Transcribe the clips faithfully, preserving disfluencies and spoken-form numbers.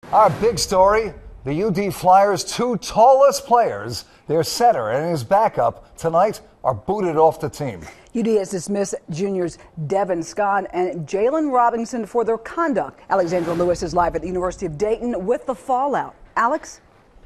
Our big story, the U D Flyers' two tallest players, their setter and his backup, tonight are booted off the team. U D has dismissed juniors Devon Scott and Jalen Robinson for their conduct. Alexandra Lewis is live at the University of Dayton with the fallout. Alex?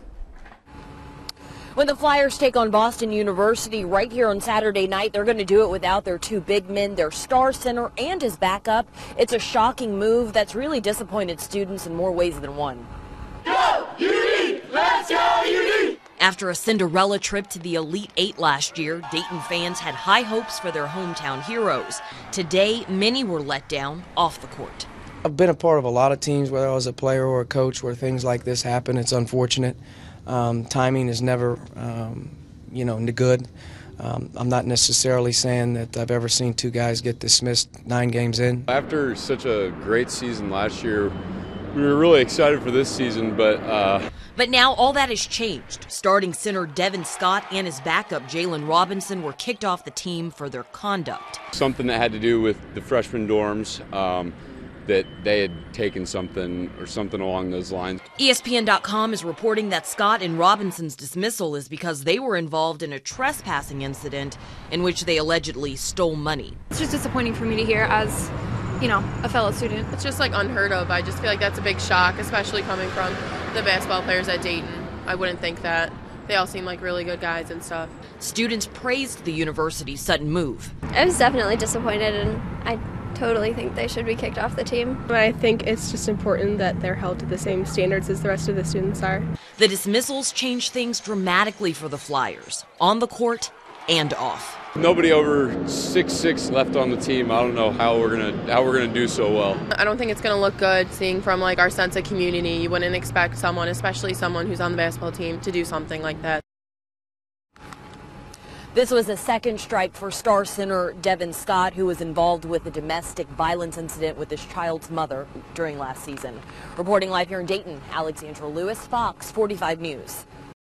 When the Flyers take on Boston University right here on Saturday night, they're going to do it without their two big men, their star center and his backup. It's a shocking move that's really disappointed students in more ways than one. Go U D! Let's go U D! After a Cinderella trip to the Elite Eight last year, Dayton fans had high hopes for their hometown heroes. Today, many were let down off the court. I've been a part of a lot of teams, whether I was a player or a coach, where things like this happen. It's unfortunate. Um, timing is never, um, you know, good. Um, I'm not necessarily saying that I've ever seen two guys get dismissed nine games in. After such a great season last year, we were really excited for this season, but... Uh... But now all that has changed. Starting center Devon Scott and his backup Jalen Robinson were kicked off the team for their conduct. Something that had to do with the freshman dorms, um, that they had taken something or something along those lines. E S P N dot com is reporting that Scott and Robinson's dismissal is because they were involved in a trespassing incident in which they allegedly stole money. It's just disappointing for me to hear as, you know, a fellow student. It's just like unheard of. I just feel like that's a big shock, especially coming from the basketball players at Dayton. I wouldn't think that. They all seem like really good guys and stuff. Students praised the university's sudden move. I was definitely disappointed, and I totally think they should be kicked off the team. I think it's just important that they're held to the same standards as the rest of the students are. The dismissals changed things dramatically for the Flyers, on the court and off. Nobody over six six left on the team. I don't know how we're gonna how we're gonna do so well. I don't think it's gonna look good seeing from like our sense of community. You wouldn't expect someone, especially someone who's on the basketball team, to do something like that. This was a second strike for star center Devon Scott, who was involved with a domestic violence incident with his child's mother during last season. Reporting live here in Dayton, Alexandra Lewis, Fox forty-five News.